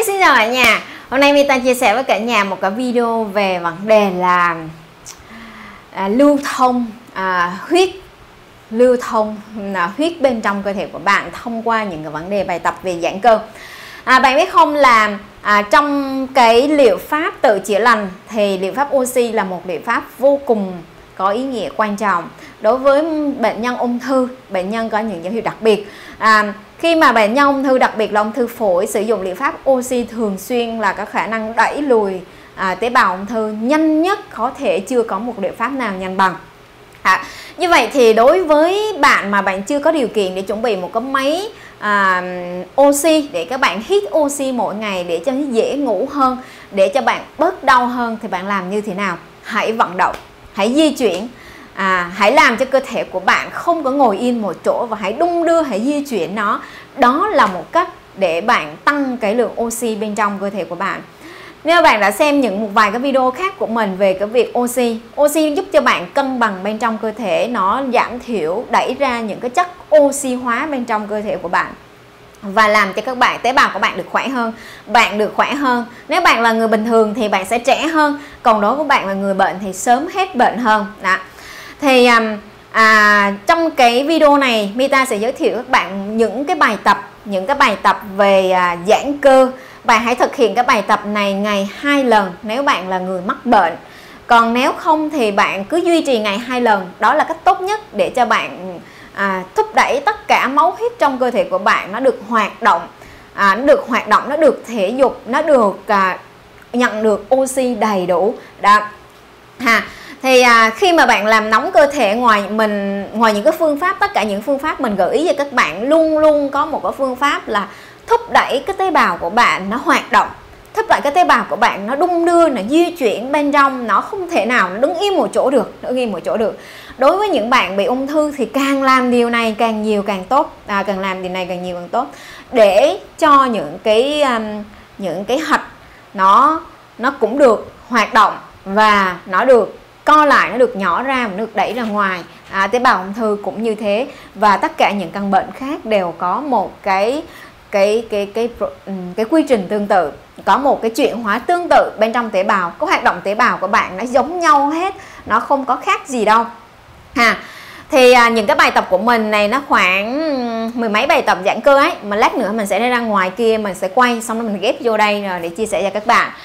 Xin chào cả nhà. Hôm nay Mita chia sẻ với cả nhà một cái video về vấn đề là lưu thông huyết bên trong cơ thể của bạn thông qua những cái vấn đề bài tập về giãn cơ. Bạn biết không là trong cái liệu pháp tự chữa lành thì liệu pháp oxy là một liệu pháp vô cùng có ý nghĩa quan trọng đối với bệnh nhân ung thư, bệnh nhân có những dấu hiệu đặc biệt. Khi mà bệnh nhân ung thư, đặc biệt là ung thư phổi, sử dụng liệu pháp oxy thường xuyên là có khả năng đẩy lùi tế bào ung thư nhanh nhất có thể, chưa có một liệu pháp nào nhanh bằng. Như vậy thì đối với bạn mà bạn chưa có điều kiện để chuẩn bị một cái máy oxy để các bạn hít oxy mỗi ngày để cho nó dễ ngủ hơn, để cho bạn bớt đau hơn, thì bạn làm như thế nào? Hãy vận động, hãy di chuyển, hãy làm cho cơ thể của bạn không có ngồi yên một chỗ và hãy đung đưa, hãy di chuyển nó. Đó là một cách để bạn tăng cái lượng oxy bên trong cơ thể của bạn. Nếu bạn đã xem một vài cái video khác của mình về cái việc oxy giúp cho bạn cân bằng bên trong cơ thể, nó giảm thiểu, đẩy ra những cái chất oxy hóa bên trong cơ thể của bạn và làm cho các bạn, tế bào của bạn được khỏe hơn, bạn được khỏe hơn. Nếu bạn là người bình thường thì bạn sẽ trẻ hơn, còn đối với bạn là người bệnh thì sớm hết bệnh hơn. Đó. Thì trong cái video này Mita sẽ giới thiệu các bạn những cái bài tập về giãn cơ. Bạn hãy thực hiện các bài tập này ngày 2 lần nếu bạn là người mắc bệnh. Còn nếu không thì bạn cứ duy trì ngày 2 lần. Đó là cách tốt nhất để cho bạn thúc đẩy tất cả máu huyết trong cơ thể của bạn nó được hoạt động, nó được thể dục, nó được nhận được oxy đầy đủ. Đó. Thì khi mà bạn làm nóng cơ thể, ngoài những cái phương pháp, tất cả những phương pháp mình gợi ý cho các bạn, luôn luôn có một cái phương pháp là thúc đẩy cái tế bào của bạn nó hoạt động, thúc đẩy cái tế bào của bạn nó đung đưa, nó di chuyển bên trong, nó không thể nào nó đứng yên một chỗ được. Đối với những bạn bị ung thư thì càng làm điều này càng nhiều càng tốt, càng làm điều này càng nhiều càng tốt, để cho những cái hạch nó cũng được hoạt động và nó được co lại, nó được nhỏ ra, nó được đẩy ra ngoài. Tế bào ung thư cũng như thế, và tất cả những căn bệnh khác đều có một cái quy trình tương tự, có một cái chuyển hóa tương tự bên trong tế bào. Có hoạt động tế bào của bạn nó giống nhau hết, nó không có khác gì đâu. Thì những cái bài tập của mình này nó khoảng 10 mấy bài tập giãn cơ ấy, mà lát nữa mình sẽ đi ra ngoài kia, mình sẽ quay xong rồi mình ghép vô đây rồi để chia sẻ cho các bạn.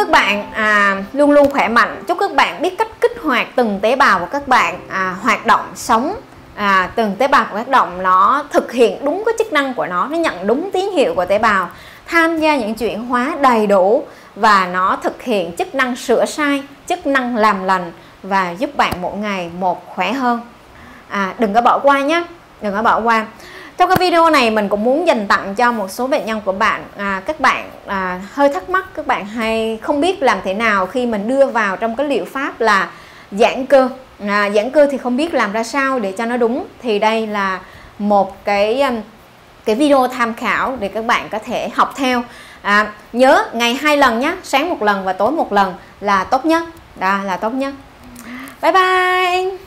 các bạn luôn luôn khỏe mạnh. Chúc các bạn biết cách kích hoạt từng tế bào của các bạn hoạt động sống. Từng tế bào của hoạt động nó thực hiện đúng cái chức năng của nó nhận đúng tín hiệu của tế bào, tham gia những chuyển hóa đầy đủ và nó thực hiện chức năng sửa sai, chức năng làm lành và giúp bạn mỗi ngày một khỏe hơn. Đừng có bỏ qua nhé, đừng có bỏ qua. Trong cái video này mình cũng muốn dành tặng cho một số bệnh nhân của bạn. Các bạn hơi thắc mắc, các bạn hay không biết làm thế nào khi mình đưa vào trong cái liệu pháp là giãn cơ. Giãn cơ thì không biết làm ra sao để cho nó đúng. Thì đây là một cái video tham khảo để các bạn có thể học theo. Nhớ ngày 2 lần nhé, sáng 1 lần và tối 1 lần là tốt nhất. Đó là tốt nhất. Bye bye.